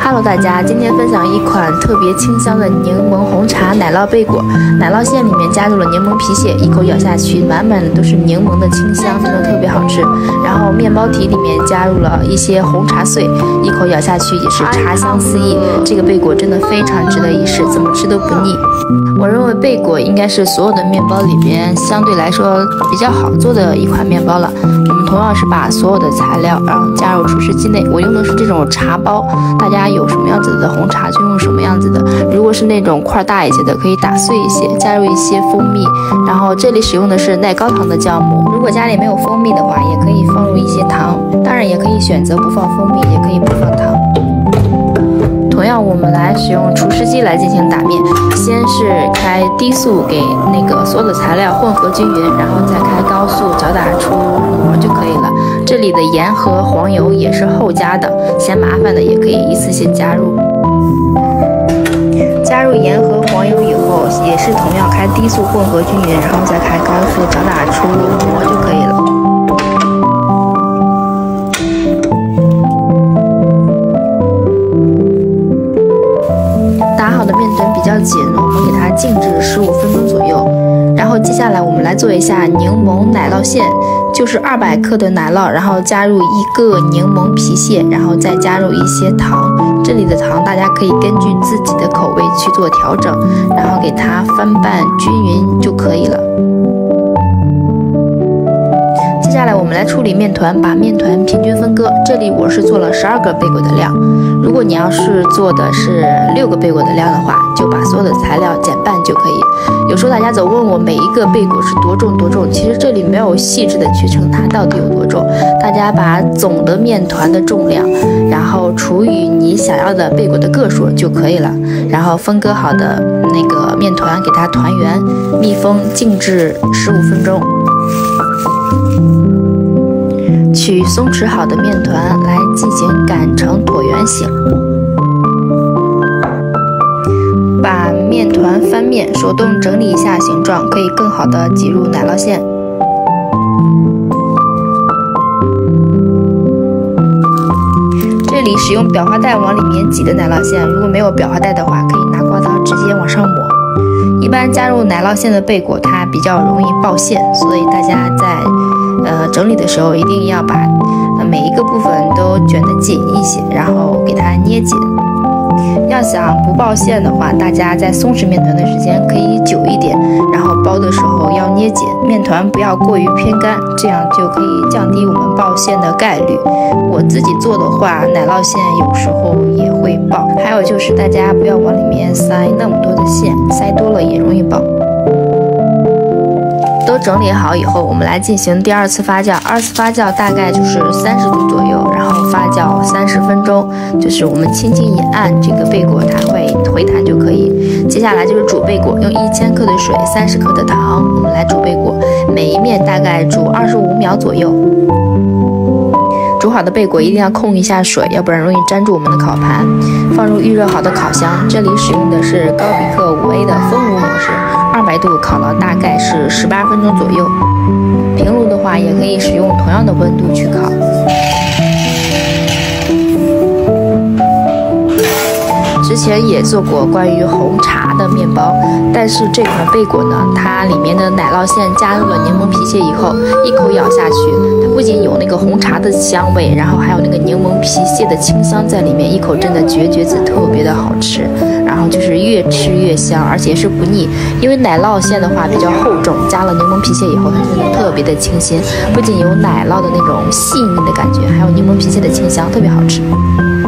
Hello， 大家，今天分享一款特别清香的柠檬红茶奶酪贝果。奶酪馅里面加入了柠檬皮屑，一口咬下去，满满的都是柠檬的清香，真的特别好吃。然后面包体里面加入了一些红茶碎，一口咬下去也是茶香四溢。这个贝果真的非常值得一试，怎么吃都不腻。我认为贝果应该是所有的面包里边相对来说比较好做的一款面包了。我们同样是把所有的材料然后加入厨师机内，我用的是这种茶包，大家有什么样子的红茶就用什么样子的。如果是那种块大一些的，可以打碎一些，加入一些蜂蜜。然后这里使用的是耐高糖的酵母，如果家里没有蜂蜜的话，也可以放入一些糖，当然也可以选择不放蜂蜜，也可以不放糖。同样，我们来使用厨师机来进行打面，先是开低速给那个所有的材料混合均匀，然后再开高速搅打出膜就可以了。这里的盐和黄油也是后加的，嫌麻烦的也可以一次性加入。加入盐和黄油以后，也是同样开低速混合均匀，然后再开高速搅打出膜就可以了。打好的面团比较紧，我们给它静置15分钟左右。然后接下来我们来做一下柠檬奶酪馅，就是200克的奶酪，然后加入1个柠檬皮屑，然后再加入一些糖。这里的糖大家可以根据自己的口味去做调整，然后给它翻拌均匀就可以了。接下来我们来处理面团，把面团平均分割。这里我是做了12个贝果的量，如果你要是做的是6个贝果的量的话，就把所有的材料减半就可以。有时候大家总问我每一个贝果是多重，其实这里没有细致的去称它到底有多重，大家把总的面团的重量，然后除以你想要的贝果的个数就可以了。然后分割好的那个面团给它团圆，密封静置15分钟。取松弛好的面团来进行擀成椭圆形，把面团翻面，手动整理一下形状，可以更好的挤入奶酪馅。这里使用裱花袋往里面挤的奶酪馅，如果没有裱花袋的话，可以拿刮刀直接往上抹。一般加入奶酪馅的贝果它比较容易爆馅，所以大家在整理的时候一定要把每一个部分都卷得紧一些，然后给它捏紧。要想不爆馅的话，大家在松弛面团的时间可以久一点，然后包的时候要捏紧，面团不要过于偏干，这样就可以降低我们爆馅的概率。我自己做的话，奶酪馅有时候也会爆。还有就是大家不要往里面塞那么多的馅，塞多了也容易爆。都整理好以后，我们来进行第2次发酵。2次发酵大概就是30度左右，然后发酵30分钟，就是我们轻轻一按，这个贝果它会回弹就可以。接下来就是煮贝果，用1000克的水，30克的糖，我们来煮贝果，每一面大概煮25秒左右。煮好的贝果一定要控一下水，要不然容易粘住我们的烤盘。放入预热好的烤箱，这里使用的是高比克5A 的风炉模式，200度烤了大概是18分钟左右。平炉的话，也可以使用同样的温度去烤。之前也做过关于红茶的面包，但是这款贝果呢，它里面的奶酪馅加入了柠檬皮屑以后，一口咬下去，它不仅有那个红茶的香味，然后还有那个柠檬皮屑的清香在里面，一口真的绝子，特别的好吃。然后就是越吃越香，而且是不腻，因为奶酪馅的话比较厚重，加了柠檬皮屑以后，它真的特别的清新，不仅有奶酪的那种细腻的感觉，还有柠檬皮屑的清香，特别好吃。